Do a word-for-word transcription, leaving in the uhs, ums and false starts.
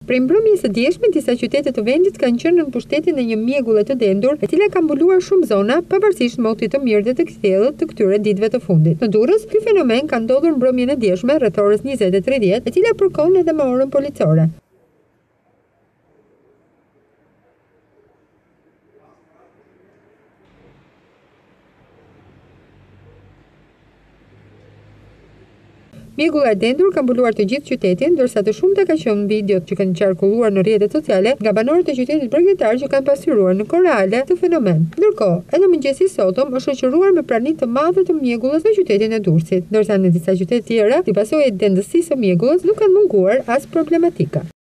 Prej mbrëmjes së dieshme, disa qytete të vendit kanë qenë në pushtetin e një mjegulle të dendur, e cila ka mbuluar shumë zona, pavarësisht motit të mirë dhe të kthjellët të këtyre ditëve të fundit. Në Durrës, ky fenomen ka ndodhur mbrëmjen e dieshme rreth orës njëzet e tridhjetë, e cila përkon edhe me orën policore. Mjegulla e dendur ka mbuluar të gjithë qytetin, ndërsa të shumta ka qenë videot që kanë qarkulluar në rrjetet sociale nga banorët e qytetit bregdetar që kanë pasyruar në kohë reale të fenomen. Ndërkohë, edhe mëngjesi sotëm është shoqëruar me prani të madhe të mjegullës në qytetin e Durrësit, ndërsa në disa qytete tjera, si pasojë e dendësisë së mjegullës, nuk kanë munguar as problematika.